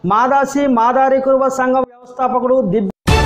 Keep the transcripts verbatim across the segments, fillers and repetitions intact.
మాదాసి మాదారి కురువ సంఘం వ్యవస్థాపకుడు దిబ్బ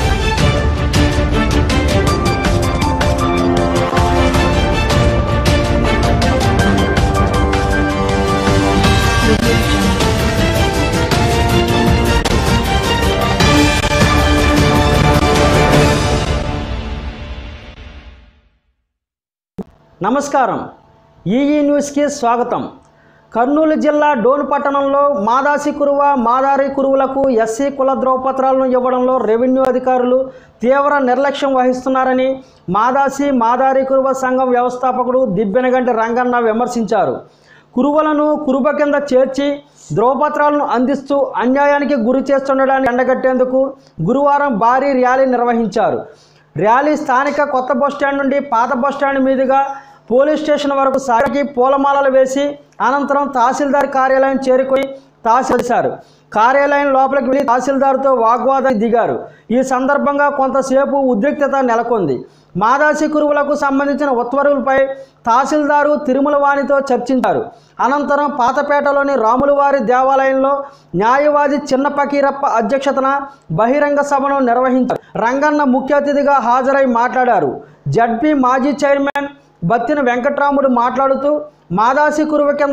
నమస్కారం. ఈఈ న్యూస్కి స్వాగతం. కర్నూలు జిల్లా డోన్ పట్టణంలో మాదాసి కురువ మాదారి కురువులకు ఎస్సీ కుల ధ్రువపత్రాలను ఇవ్వడంలో రెవెన్యూ అధికారులు తీవ్ర నిర్లక్ష్యం వహిస్తున్నారని మాదాసి మాదారి కురువ సంఘం వ్యవస్థాపకుడు దిబ్బెనగంటి రంగన్న విమర్శించారు. కురువలను కురుబ కింద చేర్చి ధ్రువపత్రాలను అందిస్తూ అన్యాయానికి గురి చేస్తుండడాన్ని ఎండగట్టేందుకు గురువారం భారీ ర్యాలీ నిర్వహించారు. ర్యాలీ స్థానిక కొత్త బస్టాండ్ నుండి పాత బస్టాండ్ మీదుగా పోలీస్ స్టేషన్ వరకు సాగి పూలమాలలు వేసి అనంతరం తహసీల్దార్ కార్యాలయం చేరుకొని తహసీల్దార్ కార్యాలయం లోపలికి వెళ్ళి తహసీల్దార్తో వాగ్వాదానికి దిగారు. ఈ సందర్భంగా కొంతసేపు ఉద్రిక్తత నెలకొంది. మాదాసి కురువులకు సంబంధించిన ఉత్తర్వులపై తహసీల్దారు తిరుమలవాణితో చర్చించారు. అనంతరం పాతపేటలోని రాములవారి దేవాలయంలో న్యాయవాది చిన్న పకీరప్ప అధ్యక్షతన బహిరంగ సభను నిర్వహించారు. రంగన్న ముఖ్య అతిథిగా హాజరై మాట్లాడారు. జడ్పీ మాజీ చైర్మన్ బత్తిన వెంకట్రాముడు మాట్లాడుతూ మాదాసి కురువ కింద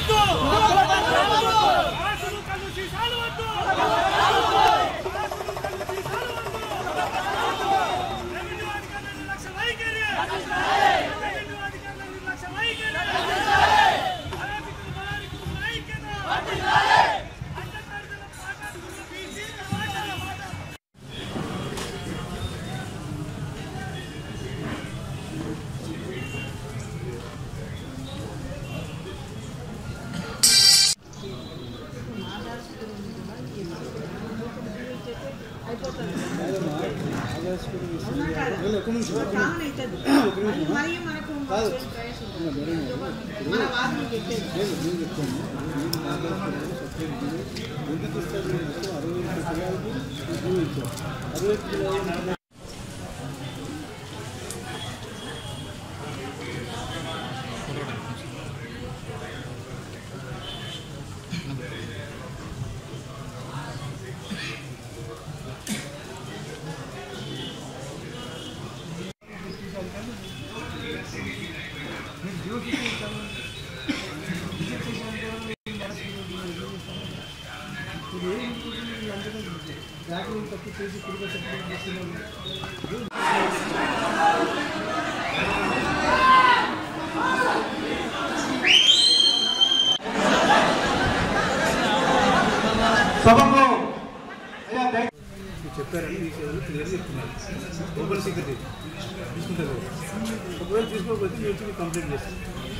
సభకు చెప్పారని క్లియర్ చెప్తున్నారు. ఓపెన్ సెక్రటరీ తీసుకుంటారు. ఒకవేళ తీసుకోకపోతే మీరు వచ్చి కంప్లైంట్ చేస్తారు.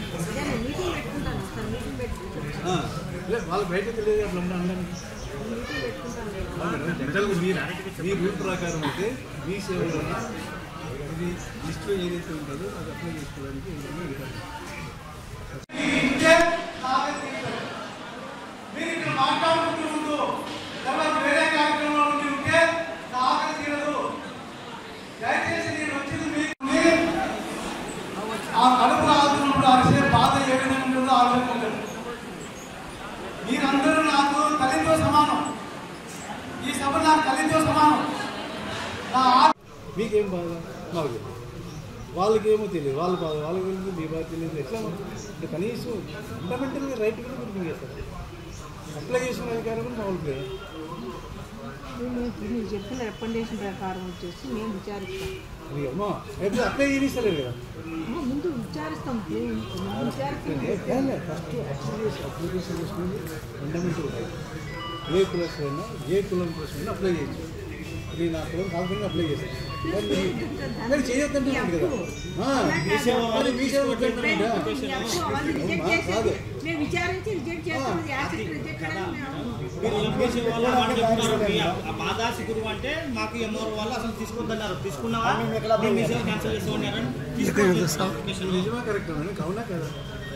వాళ్ళు బయటకు తెలియదు అట్లా ఉండడానికి జనరల్గా మీరు మీ రూల్ ప్రకారం అయితే మీ సేవలో ఇది లిస్టులో ఏదైతే ఉంటుందో అది అప్లై చేసుకోవడానికి మీరందరూ నాకు తల్లితో సమానం. ఈ సభ నాకు తల్లితో సమానం. మీకేం బాధ నాకు తెలియదు, వాళ్ళకేమో తెలియదు. వాళ్ళ బాధ వాళ్ళకి తెలియదు, మీ బాధ తెలియదు. ఎట్లా అంటే కనీసం ఫండమెంటల్గా రైట్ కూడా మీరు చేస్తారు. అప్లై చేసిన అధికారం కూడా మామూలు లేదు. మీరు చెప్పిన రికమెండేషన్ ప్రకారం వచ్చేసి మేము విచారిస్తాం. అమ్మా ఎప్పుడు అప్లై చేయనిస్తలేదు కదా, ముందు విచారిస్తాం. ఫస్ట్ అప్లికేషన్ అప్లికేషన్ చేసుకుని ఫండమెంటల్ రైట్. ఏ కులం అయినా ఏ కులం కోసం అప్లై చేయొచ్చు. ఇది నా కులం కాకుండా అప్లై చేస్తాను. మీరు చేయొద్దంటే కదా కాదు మాదాసి గురువు అంటే మాకు ఎంఆర్ వాళ్ళు అసలు తీసుకుంటున్నారు. తీసుకున్నావా క్యాన్సిల్ నిజమా కరెక్ట్ అవునా కదా.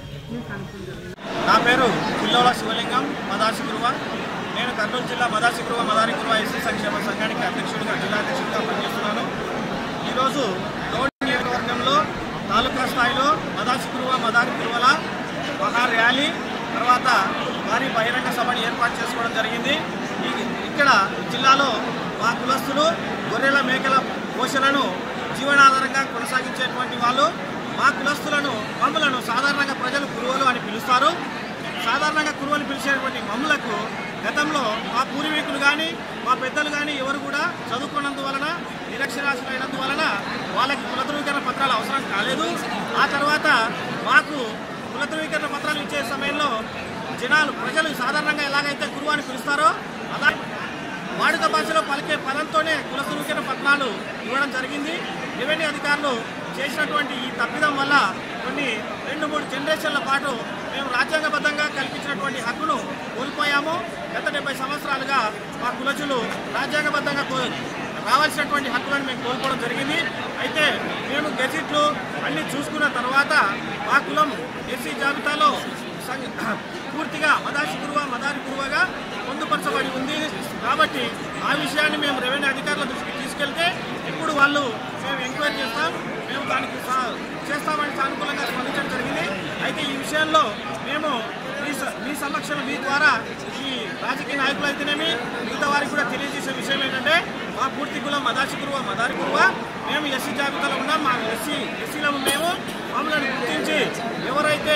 నా పేరు పిల్లోల శివలింగం, మదాసి గురువ. నేను కర్నూలు జిల్లా మదాసి గురువ మదారి గురువ ఎస్సీ సంక్షేమ సంఘానికి అధ్యక్షుడిగా జిల్లా అధ్యక్షుడిగా పనిచేస్తున్నాను. ఈరోజు డోన్ నియోజకవర్గంలో తాలూకా స్థాయిలో మదాసి గురువ మదారి గురువల మహా ర్యాలీ తర్వాత భారీ బహిరంగ సభను ఏర్పాటు చేసుకోవడం జరిగింది. ఈ ఇక్కడ జిల్లాలో మా కులస్తులు గొర్రెల మేకల పోషణను జీవనాధారంగా కొనసాగించేటువంటి వాళ్ళు మా కులస్తులను మమ్ములను సాధారణంగా ప్రజలు కురువలు అని పిలుస్తారు. సాధారణంగా కురువలు పిలిచేటువంటి మమ్ములకు గతంలో మా పూర్వీకులు కానీ మా పెద్దలు కానీ ఎవరు కూడా చదువుకున్నందువలన నిరక్షరాస్యులైనందువలన వాళ్ళకి కుల ధృవీకరణ పత్రాలు అవసరం కాలేదు. ఆ తర్వాత మాకు కుల ధృవీకరణ పత్రాలు ఇచ్చే సమయంలో జనాలు ప్రజలు సాధారణంగా ఎలాగైతే గురువు అని పిలుస్తారో అలా వాడుక భాషలో పలికే పదంతోనే కుల ధృవీకరణ పత్రాలు ఇవ్వడం జరిగింది. రెవెన్యూ అధికారులు చేసినటువంటి ఈ తప్పిదం వల్ల కొన్ని రెండు మూడు జనరేషన్ల పాటు మేము రాజ్యాంగబద్ధంగా కల్పించినటువంటి హక్కును కోల్పోయాము. గత డెబ్బై సంవత్సరాలుగా మా కులజులు రాజ్యాంగబద్ధంగా రావాల్సినటువంటి హక్కులను మేము కోల్పోవడం జరిగింది. అయితే మేము గెజిట్లు అన్నీ చూసుకున్న తర్వాత మా కులం ఎస్సీ జాబితాలో పూర్తిగా మదాసి గురువ మదారి గురువగా పొందుపరచబడి ఉంది. కాబట్టి ఆ విషయాన్ని మేము రెవెన్యూ అధికారుల దృష్టికి తీసుకెళ్తే ఇప్పుడు వాళ్ళు మేము ఎంక్వైరీ చేస్తాం, మేము దానికి చేస్తామని సానుకూలంగా స్పందించడం జరిగింది. అయితే ఈ విషయంలో మేము మీ మీ సమక్షంలో మీ ద్వారా ఈ రాజకీయ నాయకులు అయితేనేమి మిగతా వారికి కూడా తెలియజేసే విషయం ఏంటంటే మా పూర్తి కులం మదాసి గురువ మదారి గురువ మేము ఎస్సీ జాబితాలో ఉన్నాం. మా ఎస్సీ ఎస్సీలో మేము మమ్మల్ని గుర్తించి ఎవరైతే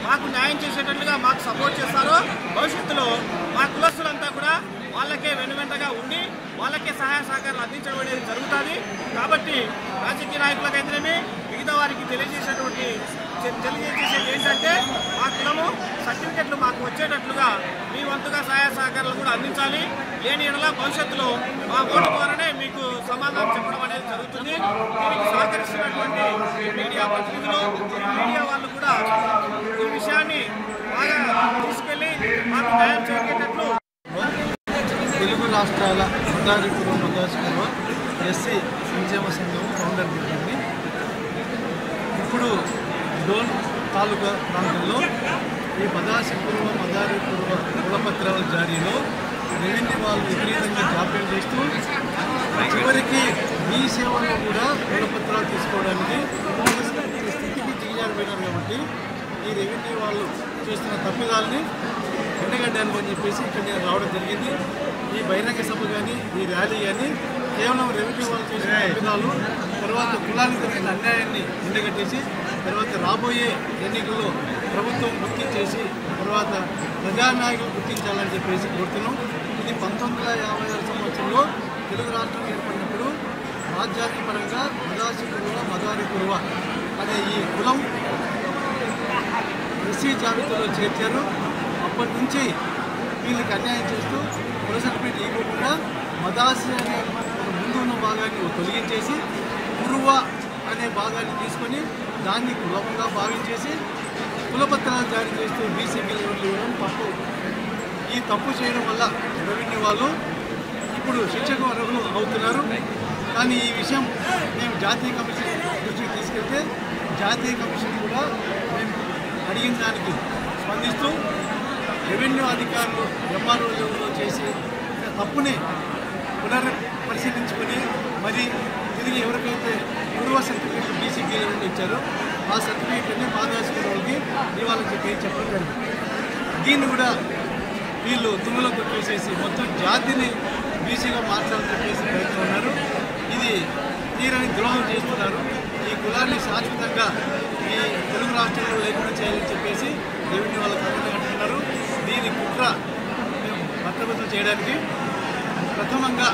మాకు న్యాయం చేసేటట్లుగా మాకు సపోర్ట్ చేస్తారో భవిష్యత్తులో మా కులస్తులంతా కూడా వాళ్ళకే వెనువెంటగా ఉండి వాళ్ళకే సహాయ సహకారాలు అందించడం అనేది జరుగుతుంది. కాబట్టి రాజకీయ నాయకులకైతేనేమి మిగతా వారికి తెలియజేసేటువంటి తెలియజేసేది ఏంటంటే మా కులము సర్టిఫికెట్లు మాకు వచ్చేటట్లుగా మీ వంతుగా సహాయ సహకారాలు కూడా అందించాలి. లేని ఎడల భవిష్యత్తులో మా ఓటు ద్వారానే మీకు సమాధానం చెప్పడం అనేది జరుగుతుంది. దీనికి సహకరిస్తున్నటువంటి మీడియా ప్రతినిధులు మీడియా వాళ్ళు కూడా ఈ విషయాన్ని బాగా తీసుకెళ్లి మాకు న్యాయం చేసేటట్లు తెలుగు రాష్ట్రాల మదారిపురం మదాసిపురం ఎస్సీ సంక్షేమ సంఘం ఫౌండర్ పెట్టింది. ఇప్పుడు డోన్ తాలూకా ప్రాంతంలో ఈ మదాసిపురం మదారిపురం కులపత్రాల జారీలో రెవెన్యూ వాళ్ళు విపరీతంగా జాప్యం చేస్తూ చివరికి మీ సేవలో కూడా కులపత్రాలు తీసుకోవడానికి స్థితికి దిగజారిపోయినారు. కాబట్టి ఈ రెవెన్యూ వాళ్ళు చేస్తున్న తప్పిదాలని ఎండగడ్డానికి అని చెప్పేసి ఇక్కడ నేను రావడం జరిగింది. ఈ బహిరంగ సభ కానీ ఈ ర్యాలీ కానీ కేవలం రెవెన్యూ వాళ్ళు చేసిన తప్పిదాలు, తర్వాత కులానికి జరిగిన అన్యాయాన్ని ఎండగట్టేసి తర్వాత రాబోయే ఎన్నికల్లో ప్రభుత్వం గుర్తించేసి తర్వాత ప్రజానాయకులు గుర్తించాలని చెప్పేసి కోరుతున్నాం. ఇది పంతొమ్మిది వందల యాభై ఆరు సంవత్సరంలో తెలుగు రాష్ట్రం ఏర్పడినప్పుడు రాజ్యాంగ పరంగా మదాసి కురువ మదారి కురువ అనే ఈ కులం ఎస్సీ జాబితాలో చేర్చారు. అప్పటి నుంచి వీళ్ళకి అన్యాయం చేస్తూ కుల సర్టిఫికేట్ ఇవ్వకుండా మదాసి అనే ముందు ఉన్న భాగాన్ని తొలగించేసి కురువ అనే భాగాన్ని తీసుకొని దాన్ని కులంగా భావించేసి కులపత్రాలు జారీ చేస్తూ బీసీపీలు ఇవ్వడం తప్పు. ఈ తప్పు చేయడం వల్ల రెవెన్యూ వాళ్ళు ఇప్పుడు శిక్షకు అర్హులు అవుతున్నారు. కానీ ఈ విషయం మేము జాతీయ కమిషన్ దృష్టికి తీసుకెళ్తే జాతీయ కమిషన్ కూడా మేము అడిగిన దానికి స్పందిస్తూ రెవెన్యూ అధికారులు ఎంఆర్ఓ లెవెల్లో చేసి తప్పుని పునర్ పరిశీలించుకొని మరి తిరిగి ఎవరికైతే పూర్వ సర్టిఫికేట్ బీసీపీ లెవెల్లో ఇచ్చారో ఆ సర్టిఫికేట్ని మాదాసి వాళ్ళకి ఇవ్వాలని చెప్పి చెప్పడం జరిగింది. దీన్ని కూడా వీళ్ళు తుమ్ములో తొక్కేసేసి మొత్తం జాతిని బీసీగా మార్చాలని చెప్పేసి ప్రయత్నం ఉన్నారు. ఇది తీరని ద్రోహం చేస్తున్నారు. ఈ కులాన్ని శాశ్వతంగా ఈ తెలుగు రాష్ట్రాల్లో లేకుండా చేయాలని చెప్పేసి రెవెన్యూ వాళ్ళకి అందరూ అంటున్నారు. దీని కుట్ర మేము పట్టబద్ధం చేయడానికి ప్రథమంగా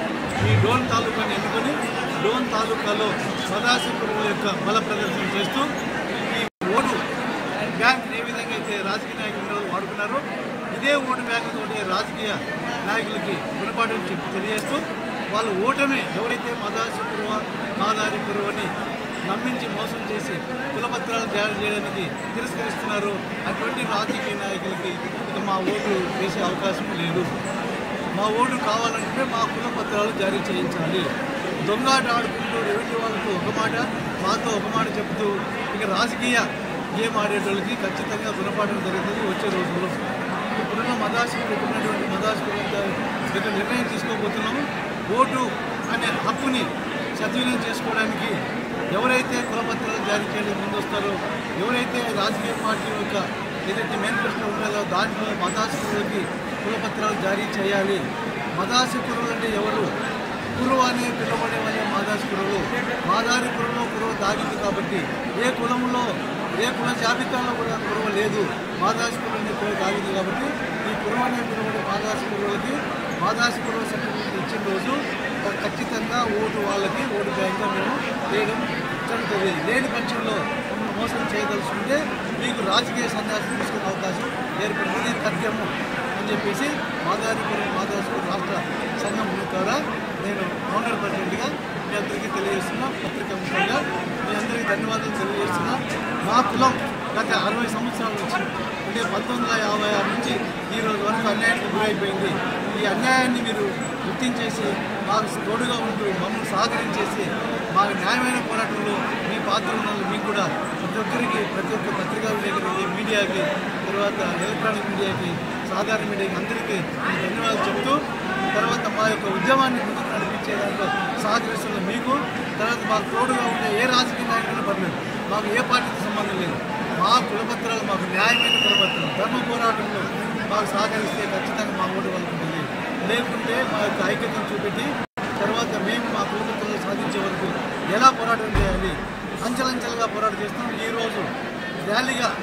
ఈ డోన్ తాలూకాని ఎన్నుకొని డోన్ తాలూకాలో మదాసిపురం యొక్క బల ప్రదర్శన చేస్తూ ఈ ఓటు బ్యాంక్ ఏ విధంగా అయితే రాజకీయ నాయకులు వాడుకున్నారో ఇదే ఓటు బ్యాంకుతో రాజకీయ నాయకులకి గుణపాఠం చెప్పి తెలియజేస్తూ వాళ్ళు ఓటమే ఎవరైతే మదాసిపురం మాదారిపురం అని నమ్మించి మోసం చేసి కులపత్రాలు జారీ చేయడానికి తిరస్కరిస్తున్నారు. అటువంటి రాజకీయ నాయకులకి ఇక మా ఓటు వేసే అవకాశం లేదు. మా ఓటు కావాలంటే మా కులపత్రాలు జారీ చేయించాలి. దొంగాట ఆడుకుంటూ రెవెన్యూ వాళ్ళకు ఒక మాట మాతో ఒక మాట చెబుతూ ఇక రాజకీయ గేమ్ ఆడేటోళ్ళకి ఖచ్చితంగా గుణపాఠం జరుగుతుంది వచ్చే రోజుల్లో. ఇప్పుడున్న మదాసి పెట్టుకున్నటువంటి మదాసి దగ్గర నిర్ణయం తీసుకోబోతున్నాము. ఓటు అనే హక్కుని సద్వినియోగం చేసుకోవడానికి ఎవరైతే కులపత్రాలు జారీ చేయడానికి ముందొస్తారో ఎవరైతే రాజకీయ పార్టీ యొక్క ఏదైతే మేనిఫెస్టో ఉంటుందో దాంట్లో మదాసి కురువులకి కులపత్రాలు జారీ చేయాలి. మదాసి కురువులు అంటే ఎవరు? కురువ అనే పిలువబడే వాళ్ళే మాదాసి కురువులు. మాదారి కురువులో కురువ దాగింది కాబట్టి ఏ కులంలో ఏ కుల జాబితాలో కూడా కురువ లేదు. మాదాసి కురువు అనే కురువ దాగింది కాబట్టి ఈ కురువ అనే పిలువబడే మాదాసి కురువులకి మాదాసి కురువ సర్టిఫికేట్ ఇచ్చిన రోజు ఖచ్చితంగా ఓటు వాళ్ళకి ఓటు బ్యాంక్గా మేము వేయడం జరుగుతుంది. లేని పక్షంలో మోసం చేయదలుచుకుంటే మీకు రాజకీయ సన్యాసం తీసుకునే అవకాశం ఏర్పడుతుంది. తథ్యము అని చెప్పేసి మాదారిపురం మాదాసిపురం రాష్ట్ర సంఘం ద్వారా నేను ఫౌండర్ ప్రెసిడెంట్గా మీ అందరికీ తెలియజేస్తున్నా. పత్రికా ముఖ్యంగా మీ అందరికీ ధన్యవాదాలు తెలియజేస్తున్నా. మా కులం గత అరవై సంవత్సరాల నుంచి అంటే పంతొమ్మిది వందల యాభై ఆరు నుంచి ఈ రోజు వరకు అన్యాయానికి గురైపోయింది. ఈ అన్యాయాన్ని మీరు గుర్తించేసి మాకు తోడుగా ఉంటూ మమ్మల్ని సహకరించేసి మాకు న్యాయమైన పోరాటంలో మీ పాత్ర ఉన్న మీకు కూడా ప్రతి ఒక్కరికి ప్రతి ఒక్క పత్రికా విలేకరికి మీడియాకి తర్వాత ఎలక్ట్రానిక్ మీడియాకి సాధారణ మీడియాకి అందరికీ ధన్యవాదాలు చెబుతూ తర్వాత మా యొక్క ఉద్యమాన్ని ముందుకు నడిపించే దాంట్లో సహకరిస్తున్న మీకు తర్వాత మాకు తోడుగా ఉండే ఏ రాజకీయ నాయకులు పర్లేదు మాకు ఏ పార్టీకి సంబంధం లేదు. మా కులపత్రాలు మాకు న్యాయమైన కులపత్రాలు ధర్మ పోరాటంలో మాకు సహకరిస్తే ఖచ్చితంగా మా ఓటు వాళ్ళకు ఉంటుంది. లేకుంటే మా యొక్క ఐక్యతను చూపెట్టి తర్వాత మేము మా కులపత్రాలు సాధించే వరకు ఎలా పోరాటం చేయాలి అంచెలంచెలుగా పోరాటం చేస్తాం. ఈరోజు ర్యాలీగా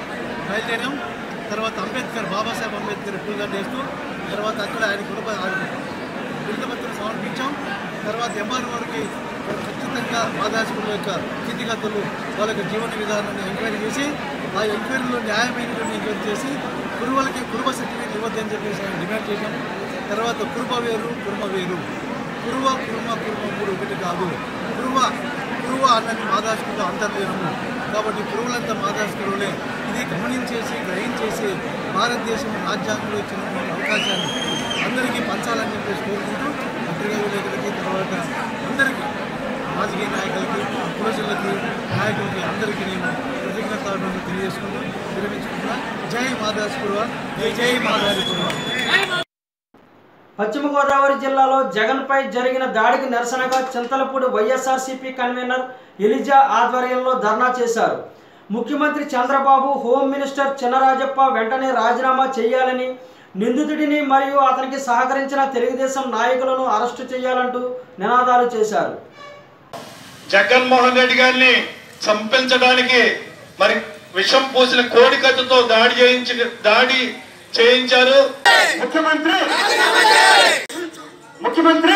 బయలుదేరాం. తర్వాత అంబేద్కర్ బాబాసాహెబ్ అంబేద్కర్ పూజలు చేస్తూ తర్వాత అక్కడ ఆయన కుటుంబ విడుదపత్రం సమర్పించాం. తర్వాత ఎంఆర్ఓకి ఖచ్చితంగా మాదాసుకుల యొక్క స్థితిగతులు వాళ్ళ యొక్క జీవన విధానాన్ని ఎంక్వైరీ చేసి ఆ ఎంక్వైరీలో న్యాయమైనటువంటి ఎంక్వైరీ చేసి కురువలకి కురువ సర్టిఫికేట్ ఇవ్వద్దని చెప్పేసి ఆయన డిమాండ్ చేశాం. తర్వాత కురుమ వేరు కురుమ వేరు కురువ కురుమ కురుమ మూడు ఒకటి కాదు. కురువ కురువ అన్నది మాదాసుకులు అంతర్లీనము కాబట్టి కురువులంతా మాదాసుకులే. ఇది గమనించేసి గ్రహించేసి భారతదేశం రాజ్యాంగంలో ఇచ్చిన అవకాశాన్ని అందరికీ పంచాలని చెప్పేసి కోరుకుంటూ పత్రికా విలేకరులకి తర్వాత అందరికీ రాజకీయ నాయకులకి పురుషులకి నాయకులకి అందరికీ నేను కృతజ్ఞతలు తెలియజేసుకుంటూ విరమించుకుంటున్నా. జై మాదాసుకురువ, జై జై మాదాసుకురువ. పశ్చిమ గోదావరి జిల్లాలో జగన్పై జరిగిన దాడికి నిరసనగా చింతలపూడి వైఎస్ఆర్సీపీ కన్వీనర్ ఎలిజా ఆధ్వర్యంలో ధర్నా చేశారు. ముఖ్యమంత్రి చంద్రబాబు, హోం మినిస్టర్ చినరాజప్ప వెంటనే రాజీనామా చేయాలని, నిందితుడిని మరియు అతనికి సహకరించిన తెలుగుదేశం నాయకులను అరెస్టు చేయాలంటూ నినాదాలు చేశారు. జగన్మోహన్ రెడ్డి గారిని చంపించడానికి మరి విషం పూసిన కోడికత్తుతో దాడి చేయించి దాడి చేయించారు. ముఖ్యమంత్రి ముఖ్యమంత్రి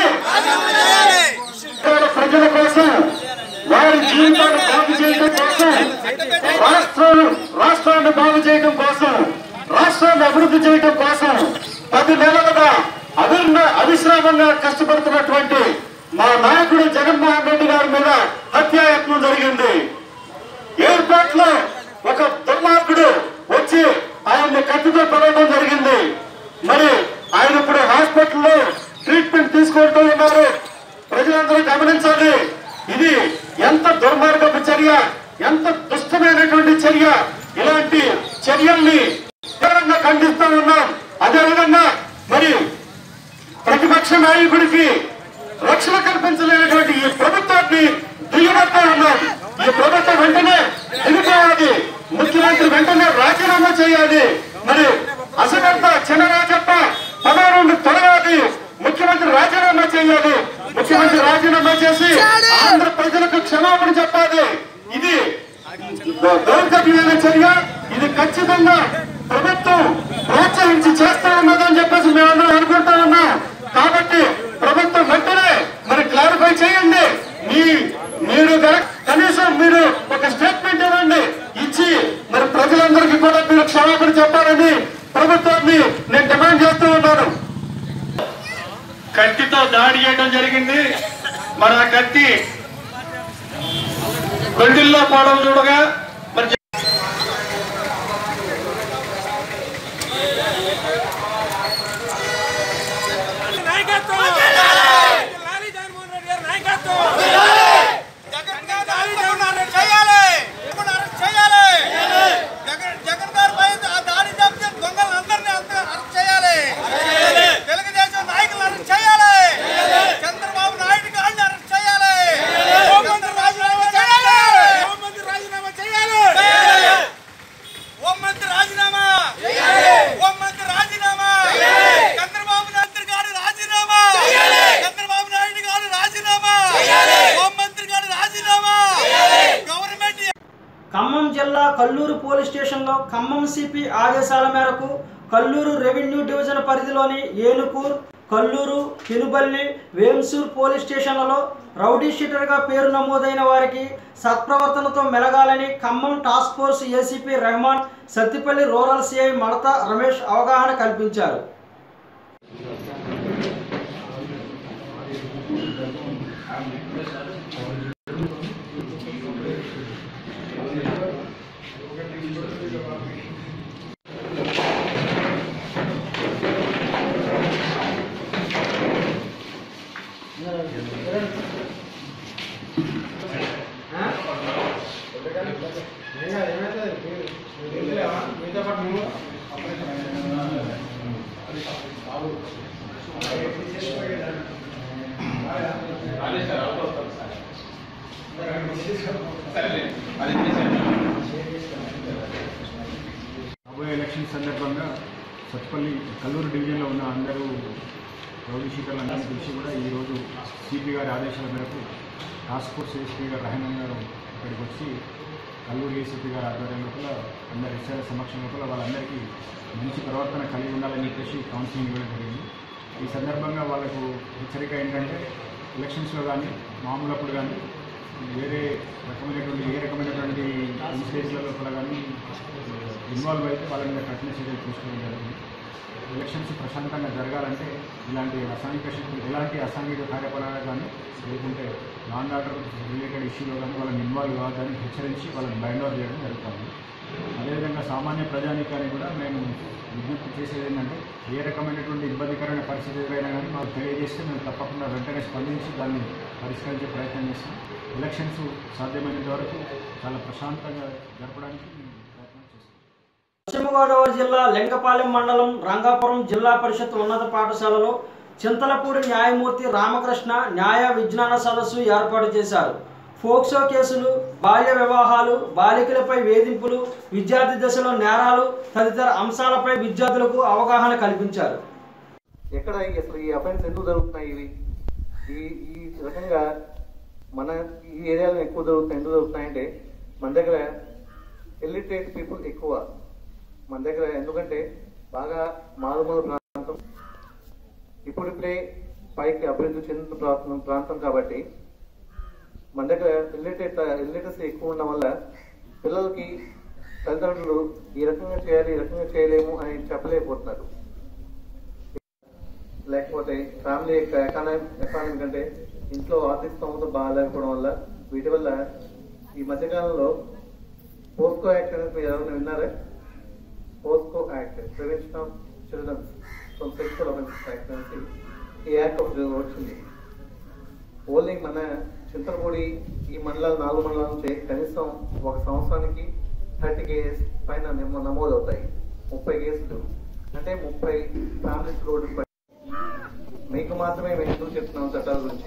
ప్రజల కోసం, వారి జీవితాన్ని బాగు చేయడం కోసం, రాష్ట్రం రాష్ట్రాన్ని బాగు చేయడం కోసం, రాష్ట్రాన్ని అభివృద్ధి చేయడం కోసం పది నెలలుగా అవిన్న అవిశ్రామంగా కష్టపడుతున్నటువంటి మా నాయకుడు జగన్మోహన్ రెడ్డి గారి మీద హత్యాయత్నం జరిగింది. ఎయిర్పోర్ట్ లో ఒక దుర్మార్గుడు వచ్చి ఆయన్ని కత్తితో పొడవడం జరిగింది. మరి ఆయన ఇప్పుడు హాస్పిటల్లో ట్రీట్మెంట్ తీసుకుంటూ ఉన్నారు. ప్రజలందరూ గమనించాలి. ఇది ఎంత దుర్మార్గపు చర్య, ఎంత దుష్టమైనటువంటి చర్య. ఇలాంటి చర్యల్ని తీవ్రంగా ఖండిస్తూ ఉన్నాం. అదేవిధంగా మరి ప్రతిపక్ష నాయకుడికి రక్షణ కల్పించలేనటువంటి ఈ ప్రభుత్వాన్ని దిగబడతా ఉన్నాం. ఈ ప్రభుత్వం వెంటనే దిగిపోవాలి. ముఖ్యమంత్రి వెంటనే రాజీనామా చేయాలి. మరి అసమర్థ చినరాజప్ప పదవులను తొలగాలి. ముఖ్యమంత్రి రాజీనామా చేయాలి. ముఖ్యమంత్రి రాజీనామా చేసి ఆంధ్ర ప్రజలకు క్షమాపణ చెప్పాలి. ఇది దౌర్జన్యమైన చర్య. ఇది ఖచ్చితంగా ప్రభుత్వం ప్రోత్సహించి చేస్తా ఉన్నదని చెప్పేసి మేమందరం అనుకుంటా ఉన్నాం. కాబట్టి ప్రభుత్వం వెంటనే మరి క్లారిఫై చేయండి. మీ మీరు కనీసం మీరు ఒక స్టేట్మెంట్ ఇవ్వండి. ఇచ్చి మరి ప్రజలందరికీ కూడా మీరు క్షమాపణ చెప్పాలని ప్రభుత్వాన్ని నేను డిమాండ్ చేస్తూ ఉన్నాను. కత్తితో దాడి చేయడం జరిగింది. మరి ఆ కత్తి గొంతుల్లో పోవడం చూడగా మరి ఖమ్మం జిల్లా కల్లూరు పోలీస్ స్టేషన్లో ఖమ్మం సిపి ఆదేశాల మేరకు కల్లూరు రెవెన్యూ డివిజన్ పరిధిలోని ఏనుకూర్, కల్లూరు, తినుబల్లి, వేంసూర్ పోలీస్ స్టేషన్లలో రౌడీ షీటర్గా పేరు నమోదైన వారికి సత్ప్రవర్తనతో మెలగాలని Khammam task force ACP Rehman, Sattipalli rural CI Madata Ramesh అవగాహన కల్పించారు. రాబోయే ఎలక్షన్ సందర్భంగా సత్పల్లి కల్లూరు డివిజన్లో ఉన్న అందరూ రౌడీ షీటర్లందరినీ పిలిచి కూడా ఈరోజు సిపి గారి ఆదేశాల మేరకు టాస్క్ ఫోర్స్ ఎస్పీ గారు రహమాన్ గారు ఇక్కడికి వచ్చి కల్లూరు ఏసీపీ గారి ఆధ్వర్యంలో కూడా అందరి ఇచ్చార సమక్షంలో కూడా వాళ్ళందరికీ మంచి ప్రవర్తన కలిగి ఉండాలని చెప్పేసి కౌన్సిలింగ్ ఇవ్వడం జరిగింది. ఈ సందర్భంగా వాళ్ళకు హెచ్చరిక ఏంటంటే ఎలక్షన్స్లో కానీ మామూలప్పుడు కానీ వేరే రకమైనటువంటి ఏ రకమైనటువంటి ఇన్సిడెంట్లలో కూడా కానీ ఇన్వాల్వ్ అయితే వాళ్ళ మీద కఠిన చర్యలు తీసుకోవడం జరిగింది. ఎలక్షన్స్ ప్రశాంతంగా జరగాలంటే ఇలాంటి అసాంఘిక శక్తులు ఎలాంటి అసాంఘిక కార్యకలాపాలు కానీ లేకుంటే లాండ్ ఆర్డర్ రిలేటెడ్ ఇష్యూలో కానీ వాళ్ళని ఇన్వాల్వ్ కావద్దని హెచ్చరించి వాళ్ళని బైండ్ అవుట్ చేయడం జరుగుతుంది. అదేవిధంగా సామాన్య ప్రజానికాన్ని కూడా మేము విజ్ఞప్తి చేసేది ఏంటంటే ఏ రకమైనటువంటి ఇబ్బందికరమైన పరిస్థితి ఎదురైనా కానీ మాకు తెలియజేస్తే మేము తప్పకుండా వెంటనే స్పందించి దాన్ని పరిష్కరించే ప్రయత్నం చేస్తాం. ఎలక్షన్స్ సాధ్యమైనంత వరకు చాలా ప్రశాంతంగా జరపడానికి ప్రయత్నం చేస్తాం. పశ్చిమ గోదావరి జిల్లా లింగపాలెం మండలం రంగాపురం జిల్లా పరిషత్ ఉన్నత పాఠశాలలో చింతలపూడి న్యాయమూర్తి రామకృష్ణ న్యాయ విజ్ఞాన సదస్సు ఏర్పాటు చేశారు. ఫోక్సో కేసులు, బాల్య వివాహాలు, బాలికలపై వేధింపులు, విద్యార్థి దశలో నేరాలు తదితర అంశాలపై విద్యార్థులకు అవగాహన కల్పించారు. ఎక్కడ అసలు ఈ అఫెన్స్ ఎందుకు జరుగుతున్నాయి, ఇవి ఈ ఈ రకంగా మన ఈ ఏరియాలో ఎక్కువ జరుగుతున్నాయి. ఎందుకు జరుగుతున్నాయంటే మన దగ్గర ఇల్లిటరేట్ పీపుల్ ఎక్కువ మన దగ్గర, ఎందుకంటే బాగా మారుమూల ప్రాంతం, ఇప్పుడిప్పుడే పైకి అభివృద్ధి చెందుతున్న ప్రాంతం ప్రాంతం కాబట్టి మన దగ్గర ఇల్లిటరేట్ ఇల్లిటరసీ ఎక్కువ ఉండడం వల్ల పిల్లలకి తల్లిదండ్రులు ఈ రకంగా చేయాలి ఈ రకంగా చేయలేము అని చెప్పలేకపోతున్నారు. లేకపోతే ఫ్యామిలీ ఎకానమీ ఎకానమీ కంటే ఇంట్లో ఆర్థిక స్థోమత బాగాలేకపోవడం వల్ల వీటి వల్ల ఈ మధ్యకాలంలో పోస్కో యాక్ట్ అనేది మీరు ఎవరైనా విన్నారా? POCSO act, prevention of children's from sexual offences act అనేది ఈ యాక్ట్ ఒకటి వచ్చింది. ఓన్లీ మన చింతలపూడి ఈ మండలాలు నాలుగు మండలాల నుంచి కనీసం ఒక సంవత్సరానికి థర్టీ కేసెస్ పైన నమోదు అవుతాయి. ముప్పై కేసులు అంటే ముప్పై ఫ్యామిలీస్ రోడ్డు. మీకు మాత్రమే మేము ఎందుకు చెప్తున్నాం చట్టాల గురించి?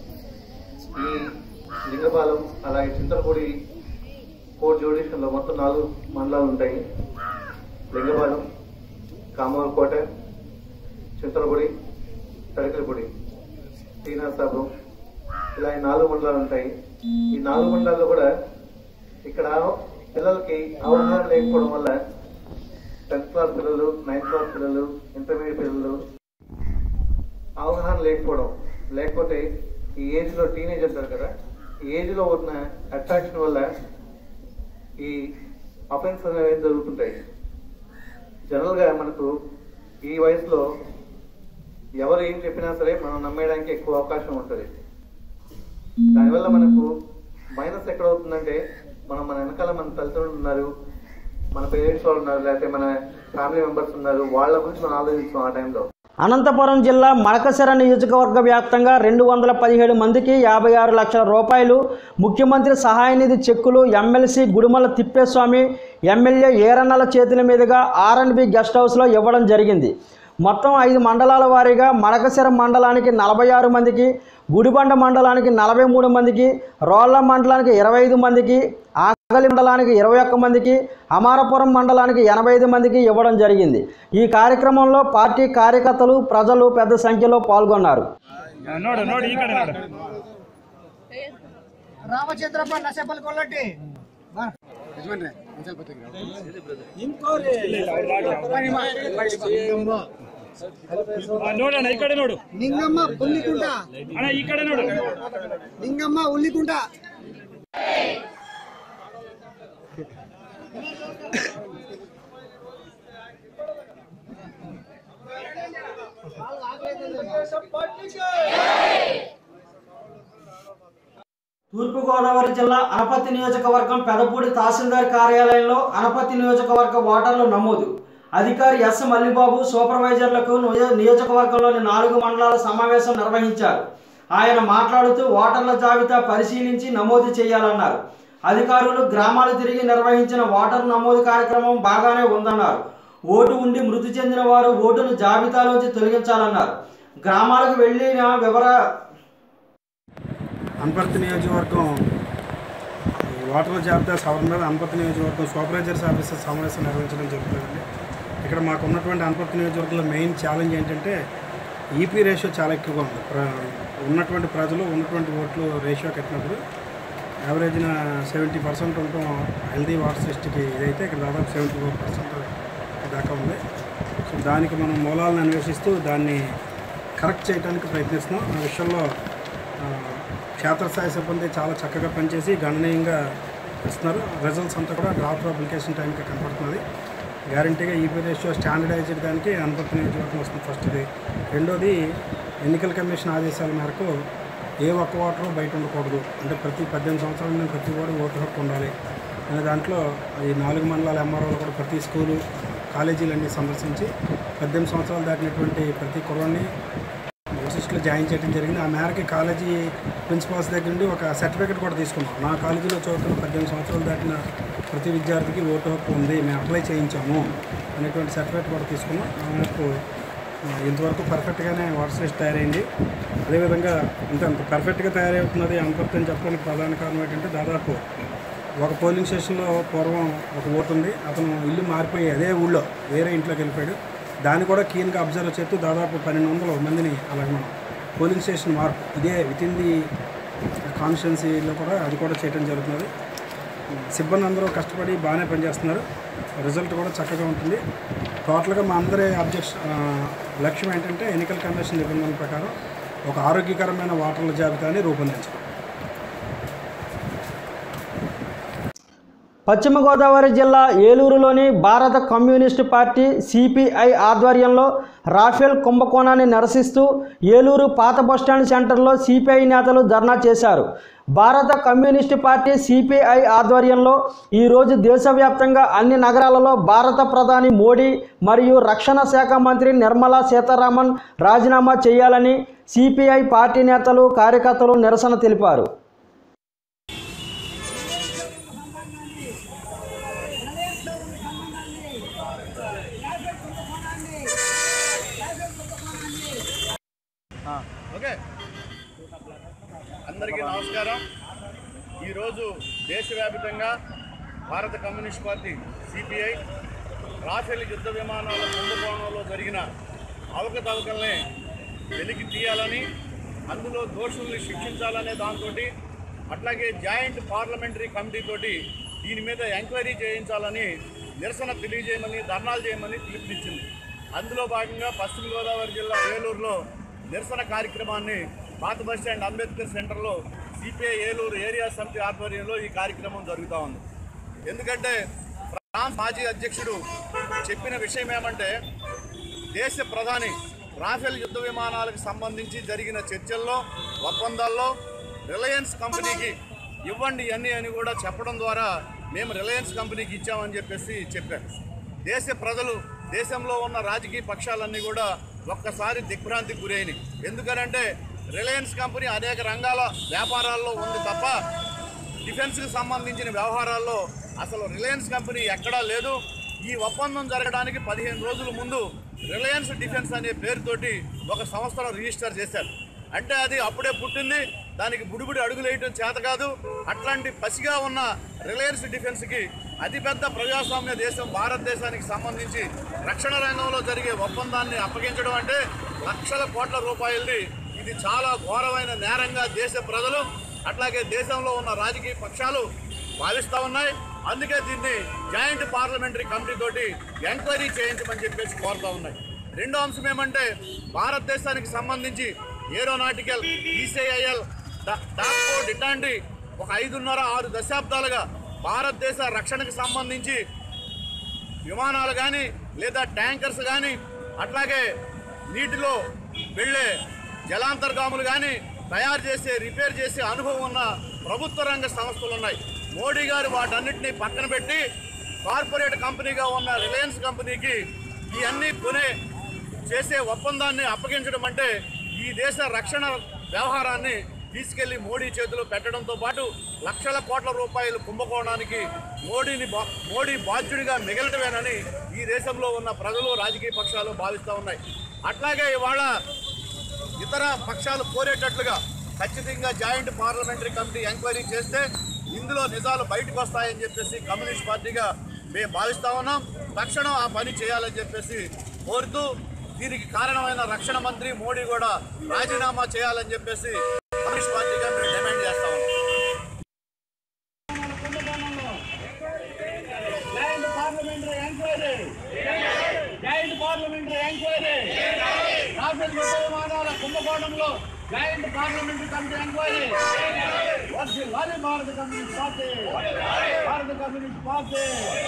ఈ లింగపాలెం అలాగే చింతలపూడి కోర్ట్ జ్యుడిషియల్లో మొత్తం నాలుగు మండలాలు ఉంటాయి. లింగపాలెం, కామవరకోట, చింతలపూడి, తడకలపూడి, శ్రీనివాసపురం, ఇలా ఈ నాలుగు మండలాలు ఉంటాయి. ఈ నాలుగు మండలాల్లో కూడా ఇక్కడ పిల్లలకి అవగాహన లేకపోవడం వల్ల టెన్త్ క్లాస్ పిల్లలు, నైన్త్ క్లాస్ పిల్లలు, ఇంటర్మీడియట్ పిల్లలు అవగాహన లేకపోవడం, లేకపోతే ఈ ఏజ్ లో టీనేజ్ అంటారు కదా, ఈ ఏజ్ లో ఉన్న అట్రాక్షన్ వల్ల ఈ అఫెన్స్ అనేవి జరుగుతుంటాయి. జనరల్ గా మనకు ఈ వయసులో ఎవరు ఏం చెప్పినా సరే మనం నమ్మేయడానికి ఎక్కువ అవకాశం ఉంటుంది. దానివల్ల మనకు మైనస్ ఎక్కడ అవుతుందంటే మనం మన వెనకాల మన తల్లిదండ్రులు ఉన్నారు, మన పేరెంట్స్ వాళ్ళు ఉన్నారు, లేకపోతే మన ఫ్యామిలీ మెంబర్స్ ఉన్నారు, వాళ్ళ గురించి మనం ఆలోచిస్తాం ఆ టైంలో. అనంతపురం జిల్లా మడకశిర నియోజకవర్గ వ్యాప్తంగా రెండు వందల పదిహేడు మందికి యాభై ఆరు లక్షల రూపాయలు ముఖ్యమంత్రి సహాయ నిధి చెక్కులు ఎమ్మెల్సీ గుడిమల తిప్పేస్వామి, ఎమ్మెల్యే ఏరన్నల చేతుల మీదుగా ఆర్ అండ్ బి గెస్ట్ హౌస్లో ఇవ్వడం జరిగింది. మొత్తం ఐదు మండలాల వారీగా మడకశిర మండలానికి నలభై ఆరు మందికి, గుడిబండ మండలానికి నలభై మూడు మందికి, రోళ్ల మండలానికి ఇరవై ఐదు మందికి, ఆగలి మండలానికి ఇరవై ఒక్క మందికి, అమారపురం మండలానికి ఎనభై ఐదు మందికి ఇవ్వడం జరిగింది. ఈ కార్యక్రమంలో పార్టీ కార్యకర్తలు, ప్రజలు పెద్ద సంఖ్యలో పాల్గొన్నారు. ನೋಡೋಣ ಈ ಕಡೆ ನೋಡು. ನಿಂಗಮ್ಮ ಉಳ್ಳಿಕುಂಟ ಅಣ್ಣ ಈ ಕಡೆ ನೋಡು. ನಿಂಗಮ್ಮ ಉಳ್ಳಿಕುಂಟ తూర్పుగోదావరి జిల్లా అనపర్తి నియోజకవర్గం పెదపూడి తహసీల్దార్ కార్యాలయంలో అనపర్తి నియోజకవర్గ ఓటర్లు నమోదు అధికారి ఎస్ మల్లిబాబు సూపర్వైజర్లకు నియోజకవర్గంలోని నాలుగు మండలాల సమావేశం నిర్వహించారు. ఆయన మాట్లాడుతూ ఓటర్ల జాబితా పరిశీలించి నమోదు చేయాలన్నారు. అధికారులు గ్రామాలు తిరిగి నిర్వహించిన ఓటరు నమోదు కార్యక్రమం బాగానే ఉందన్నారు. ఓటు ఉండి మృతి చెందిన వారు ఓటును జాబితాలోంచి తొలగించాలన్నారు. గ్రామాలకు వెళ్ళిన వివర అనపర్తి నియోజకవర్గం ఓటర్ల జాబితా సవరణ అనపర్తి నియోజకవర్గం సూపర్వైజర్స్ ఆఫీసర్ సమావేశం నిర్వహించడం జరుగుతుందండి. ఇక్కడ మాకు ఉన్నటువంటి అనపర్తి నియోజకవర్గంలో మెయిన్ ఛాలెంజ్ ఏంటంటే ఈపీ రేషియో చాలా ఎక్కువగా ఉంది. ఉన్నటువంటి ప్రజలు ఉన్నటువంటి ఓట్లు రేషియో కట్టినప్పుడు యావరేజ్న సెవెంటీ పర్సెంట్ ఉండటం హెల్దీ వాటర్ సిస్టమ్కి ఇదైతే ఇక్కడ దాదాపు సెవెంటీ ఫోర్ పర్సెంట్ దాకా ఉంది. సో దానికి మనం మూలాలను అన్వేషిస్తూ దాన్ని కరెక్ట్ చేయడానికి ప్రయత్నిస్తున్నాం. ఆ విషయంలో క్షేత్రస్థాయి సిబ్బంది చాలా చక్కగా పనిచేసి గణనీయంగా ఇస్తున్నారు. రిజల్ట్స్ అంతా కూడా డ్రాఫ్ట్ అప్లికేషన్ టైంకి కనపడుతున్నది. గ్యారంటీగా ఈపీ రేషియో స్టాండర్డైజ్డ్ దానికి అనుపత్తి నియోజకవర్గం వస్తుంది ఫస్ట్ది. రెండోది ఎన్నికల కమిషన్ ఆదేశాల మేరకు ఏ ఒక్క ఓటరు బయట ఉండకూడదు, అంటే ప్రతి పద్దెనిమిది సంవత్సరాల నుండి ప్రతి ఓటు ఓటు హక్కు ఉండాలి అనే దాంట్లో ఈ నాలుగు మండలాల ఎంఆర్ఓలు కూడా ప్రతి స్కూలు కాలేజీలన్నీ సందర్శించి పద్దెనిమిది సంవత్సరాలు దాటినటువంటి ప్రతి కుర్రాన్ని లిస్టులో జాయిన్ చేయడం జరిగింది. ఆ మేరకి కాలేజీ ప్రిన్సిపాల్స్ దగ్గర నుండి ఒక సర్టిఫికేట్ కూడా తీసుకున్నాం. నా కాలేజీలో చదువుతున్న పద్దెనిమిది సంవత్సరాలు దాటిన ప్రతి విద్యార్థికి ఓటు హక్కు ఉంది, మేము అప్లై చేయించాము అనేటువంటి సర్టిఫికేట్ కూడా తీసుకున్నాం. ఆ మేరకు ఇంతవరకు పర్ఫెక్ట్గానే వాటర్ లిస్ట్ తయారైంది. అదేవిధంగా ఇంత అంత పర్ఫెక్ట్గా తయారవుతున్నది అనుపత్తి అని చెప్పడానికి ప్రధాన కారణం ఏంటంటే దాదాపు ఒక పోలింగ్ స్టేషన్లో పూర్వం ఒక ఓటు ఉంది, అతను ఇల్లు మారిపోయి అదే ఊళ్ళో వేరే ఇంట్లోకి వెళ్ళిపోయాడు. దాన్ని కూడా కీన్గా అబ్జర్వ్ చేస్తూ దాదాపు పన్నెండు వందల మందిని అలాగే మనం పోలింగ్ స్టేషన్ మార్పు ఇదే విత్ ఇన్ ది కాన్స్టిట్యున్సీలో కూడా అది కూడా చేయడం జరుగుతున్నది. సిబ్బంది అందరూ కష్టపడి బాగానే పనిచేస్తున్నారు. రిజల్ట్ కూడా చక్కగా ఉంటుంది. టోటల్గా మా అందరి అబ్జెక్షన్ లక్ష్యం ఏంటంటే ఎన్నికల కమిషన్ నిబంధనల ప్రకారం ఒక ఆరోగ్యకరమైన ఓటర్ల జాబితాని రూపొందించడం. పశ్చిమ గోదావరి జిల్లా ఏలూరులోని భారత కమ్యూనిస్టు పార్టీ సిపిఐ ఆధ్వర్యంలో రాఫెల్ కుంభకోణాన్ని నిరసిస్తూ ఏలూరు పాత బస్టాండ్ సెంటర్లో సిపిఐ నేతలు ధర్నా చేశారు. భారత కమ్యూనిస్టు పార్టీ సిపిఐ ఆధ్వర్యంలో ఈరోజు దేశవ్యాప్తంగా అన్ని నగరాలలో భారత ప్రధాని మోడీ మరియు రక్షణ శాఖ మంత్రి నిర్మలా సీతారామన్ రాజీనామా చేయాలని సిపిఐ పార్టీ నేతలు కార్యకర్తలు నిరసన తెలిపారు. ఓకే, అందరికీ నమస్కారం. ఈరోజు దేశవ్యాప్తంగా భారత కమ్యూనిస్ట్ పార్టీ సిపిఐ రాఫెల్ యుద్ధ విమానాల కుంభకోణంలో జరిగిన అవకతవకల్ని వెలికి తీయాలని, అందులో దోషుల్ని శిక్షించాలనే దాంతో అట్లాగే జాయింట్ పార్లమెంటరీ కమిటీ తోటి దీని మీద ఎంక్వైరీ చేయించాలని నిరసన తెలియజేయమని ధర్నాలు చేయమని పిలుపునిచ్చింది. అందులో భాగంగా పశ్చిమ గోదావరి జిల్లా ఏలూరులో నిరసన కార్యక్రమాన్ని పాత బస్టాండ్ అంబేద్కర్ సెంటర్లో సిపిఐ ఏలూరు ఏరియా సమితి ఆధ్వర్యంలో ఈ కార్యక్రమం జరుగుతూ ఉంది. ఎందుకంటే ఫ్రాన్స్ మాజీ అధ్యక్షుడు చెప్పిన విషయం ఏమంటే, దేశ ప్రధాని రాఫెల్ యుద్ధ విమానాలకు సంబంధించి జరిగిన చర్చల్లో ఒప్పందాల్లో రిలయన్స్ కంపెనీకి ఇవ్వండి అన్నీ అని కూడా చెప్పడం ద్వారా మేము రిలయన్స్ కంపెనీకి ఇచ్చామని చెప్పేసి చెప్పారు. దేశ ప్రజలు, దేశంలో ఉన్న రాజకీయ పక్షాలన్నీ కూడా ఒక్కసారి దిగ్భ్రాంతికి గురైనవి. ఎందుకనంటే రిలయన్స్ కంపెనీ అనేక రంగాల వ్యాపారాల్లో ఉంది తప్ప డిఫెన్స్కి సంబంధించిన వ్యవహారాల్లో అసలు రిలయన్స్ కంపెనీ ఎక్కడా లేదు. ఈ ఒప్పందం జరగడానికి పదిహేను రోజుల ముందు రిలయన్స్ డిఫెన్స్ అనే పేరుతోటి ఒక సంస్థను రిజిస్టర్ చేశారు. అంటే అది అప్పుడే పుట్టింది, దానికి బుడిబుడి అడుగులేయటం చేత కాదు. అట్లాంటి పసిగా ఉన్న రిలయన్స్ డిఫెన్స్కి అతిపెద్ద ప్రజాస్వామ్య దేశం భారతదేశానికి సంబంధించి రక్షణ రంగంలో జరిగే ఒప్పందాన్ని అప్పగించడం అంటే లక్షల కోట్ల రూపాయలది. ఇది చాలా ఘోరమైన నేరంగా దేశ ప్రజలు అట్లాగే దేశంలో ఉన్న రాజకీయ పక్షాలు భావిస్తూ ఉన్నాయి. అందుకే దీన్ని జాయింట్ పార్లమెంటరీ కమిటీ తోటి ఎంక్వైరీ చేయించమని చెప్పేసి కోరుతూ ఉన్నాయి. రెండో అంశం ఏమంటే, భారతదేశానికి సంబంధించి ఏరోనాటికల్, ఈసీఐఎల్, డాక్పోర్ట్ ఇట్లాంటి ఒక ఐదున్నర ఆరు దశాబ్దాలుగా భారతదేశ రక్షణకు సంబంధించి విమానాలు కానీ లేదా ట్యాంకర్స్ కానీ అట్లాగే నీటిలో వెళ్ళే జలాంతర్గాములు కానీ తయారు చేసే, రిపేర్ చేసే అనుభవం ఉన్న ప్రభుత్వ రంగ సంస్థలు ఉన్నాయి. మోడీ గారు వాటన్నిటినీ పక్కన పెట్టి కార్పొరేట్ కంపెనీగా ఉన్న రిలయన్స్ కంపెనీకి ఇవన్నీ కొనే చేసే ఒప్పందాన్ని అప్పగించడం అంటే ఈ దేశ రక్షణ వ్యవహారాన్ని తీసుకెళ్లి మోడీ చేతిలో పెట్టడంతో పాటు లక్షల కోట్ల రూపాయలు కుంభకోణానికి మోడీని మోడీ బాధ్యుడిగా మిగలటమేనని ఈ దేశంలో ఉన్న ప్రజలు, రాజకీయ పక్షాలు భావిస్తూ ఉన్నాయి. అట్లాగే ఇవాళ ఇతర పక్షాలు కోరేటట్లుగా ఖచ్చితంగా జాయింట్ పార్లమెంటరీ కమిటీ ఎంక్వైరీ చేస్తే ఇందులో నిజాలు బయటకు వస్తాయని చెప్పేసి కమ్యూనిస్ట్ పార్టీగా మేము భావిస్తూ ఉన్నాం. తక్షణం ఆ పని చేయాలని చెప్పేసి కోరుతూ, దీనికి కారణమైన రక్షణ మంత్రి మోడీ కూడా రాజీనామా చేయాలని చెప్పేసి కమ్యూనిస్ట్ పార్టీగా మేము డిమాండ్ చేస్తా ఉన్నాం. Enquiry, joint parliamentary enquiry, Rafale యుద్ధ విమానాల కుంభకోణంలో జాయింట్ పార్లమెంటరీ కమిటీ ఎంక్వైరీ. వర్ధిల్లాలి భారత కమ్యూనిస్ట్ పార్టీ, భారత కమ్యూనిస్ట్ పార్టీ.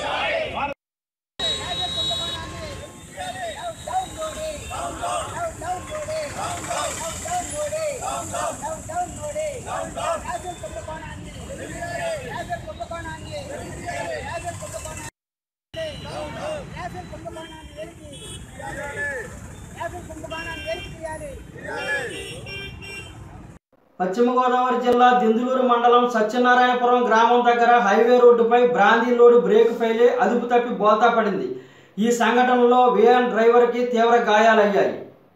పశ్చిమ గోదావరి జిల్లా దిందులూరు మండలం సత్యనారాయణపురం గ్రామం దగ్గర హైవే రోడ్డుపై బ్రాందీ లోడు బ్రేక్ ఫెయిల్ అయి అదుపు తప్పి బోల్తా పడింది. ఈ సంఘటనలో వ్యాన్ డ్రైవర్కి తీవ్ర గాయాలయ్యాయి.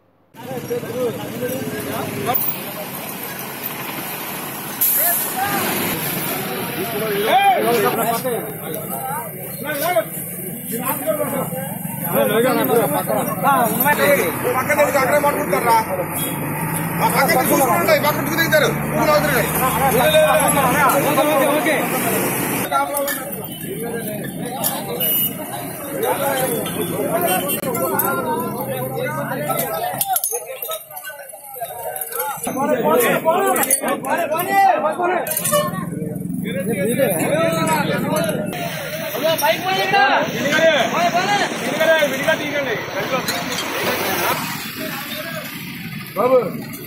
బాబు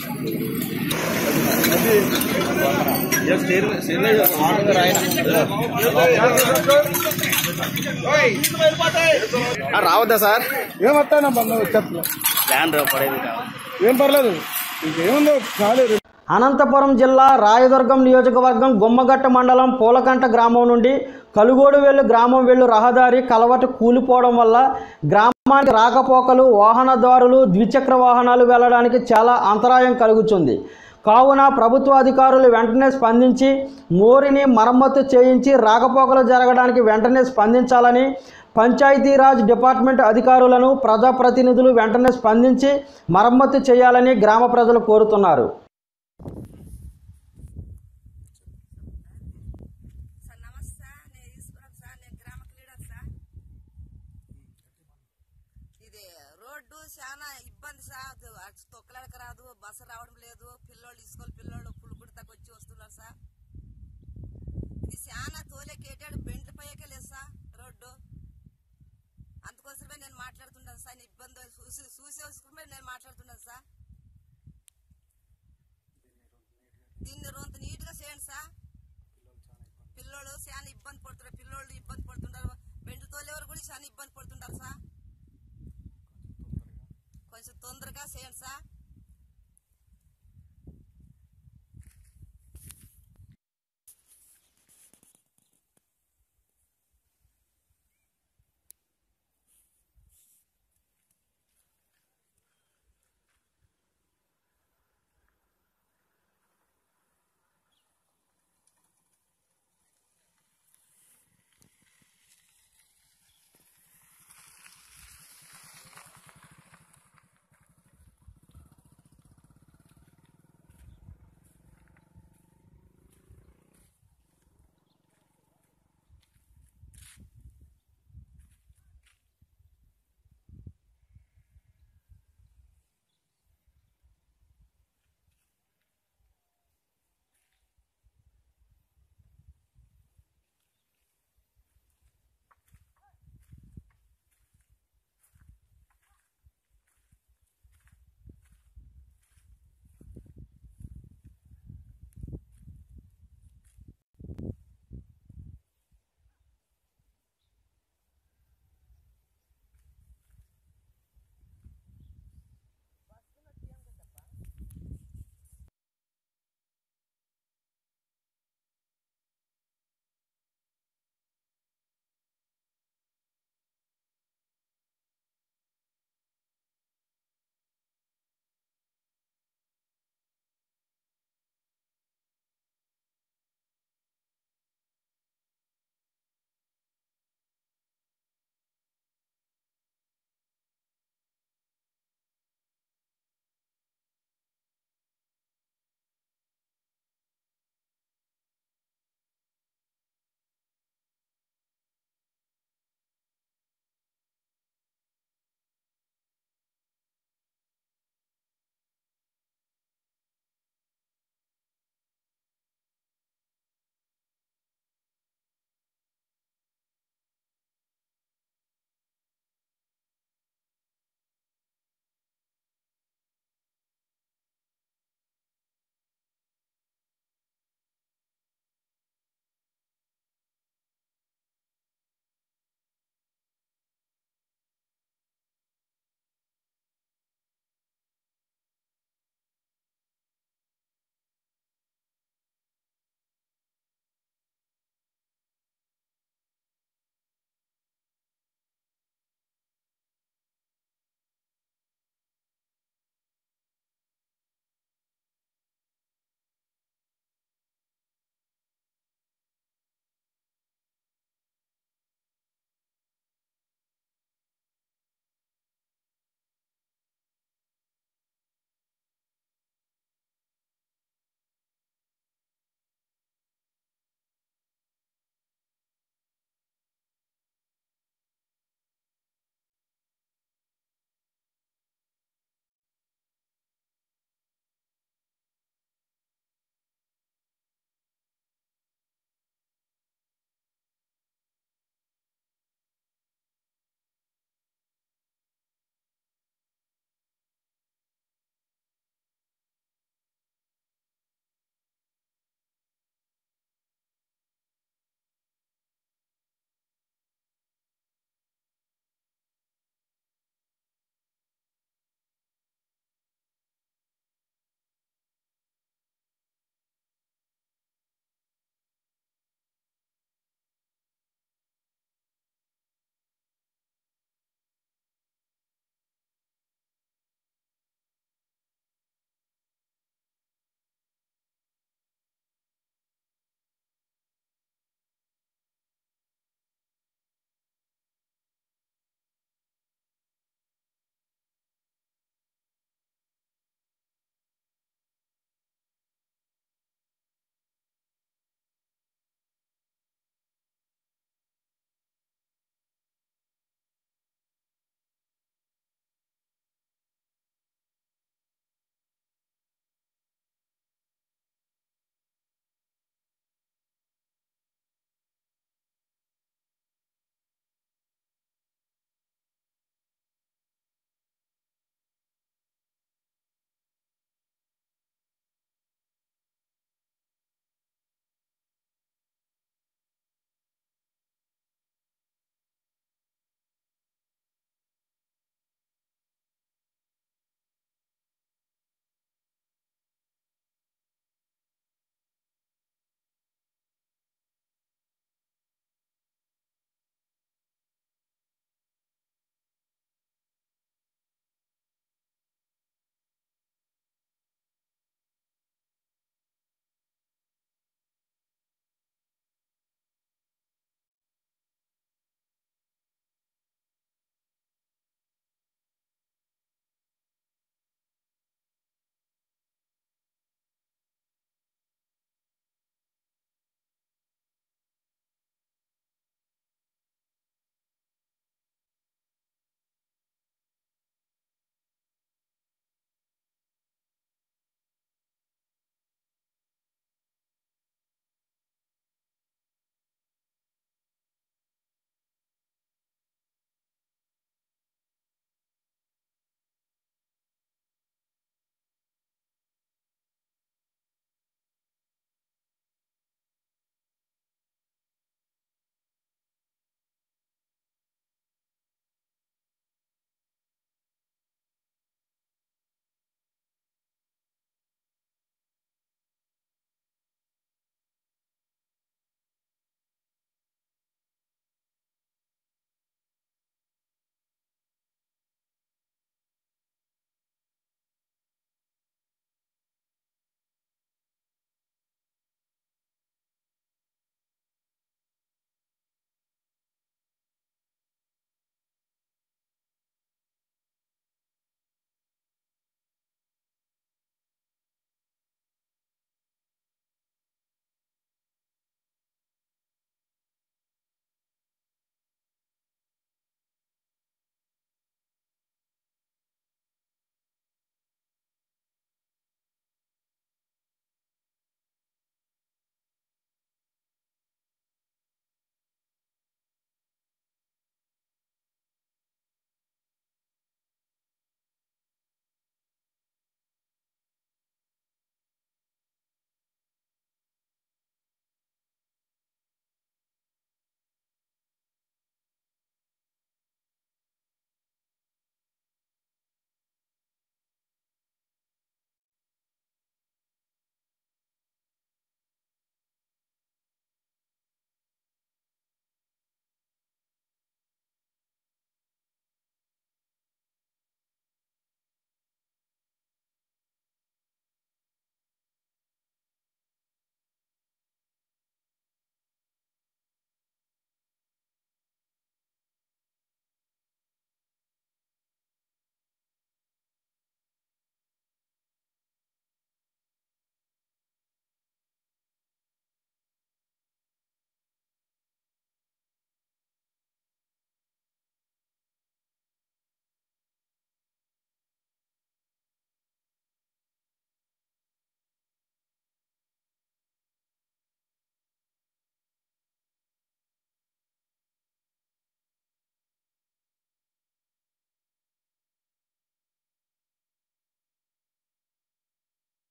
రావద్దా సార్? ఏమొస్తానా వచ్చేస్తా ఏం పర్లేదు, ఇంకేముందో చాలేదు. అనంతపురం జిల్లా రాయదుర్గం నియోజకవర్గం గుమ్మగట్ట మండలం పూలకంట గ్రామం నుండి కలుగోడు వెళ్ళు గ్రామం వెళ్ళు రహదారి కలవటు కూలిపోవడం వల్ల గ్రామానికి రాకపోకలు వాహనదారులు ద్విచక్ర వాహనాలు వెళ్ళడానికి చాలా అంతరాయం కలుగుతుంది. కావున ప్రభుత్వ అధికారులు వెంటనే స్పందించి మోరిని మరమ్మతు చేయించి రాకపోకలు జరగడానికి వెంటనే స్పందించాలని పంచాయతీరాజ్ డిపార్ట్మెంట్ అధికారులను ప్రజాప్రతినిధులు వెంటనే స్పందించి మరమ్మతు చేయాలని గ్రామ ప్రజలు కోరుతున్నారు. చాలా ఇబ్బంది సార్, తొక్కలడక రాదు, బస్సు రావడం లేదు, పిల్లోళ్ళు స్కూల్ పిల్లోళ్ళు పులుగుడితకు వచ్చి వస్తున్నారు సార్. ఇది చాలా తోలేకేటాడు బెండ్ల పైకే లేదు సార్ రోడ్డు. అందుకోసమే నేను మాట్లాడుతున్నాను సార్, ఇబ్బంది చూసి చూసి వస్తుమే నేను మాట్లాడుతున్నాను సార్. దీన్ని రొంత నీట్గా చేయండి సార్. పిల్లోళ్ళు చాలా ఇబ్బంది పడుతున్నారు, పిల్లోళ్ళు ఇబ్బంది పడుతుంటారు, బెండ్లు తోలేవారు కూడా చాలా ఇబ్బంది పడుతుంటారు సార్. కొంచెం తొందరగా చేయండి సార్.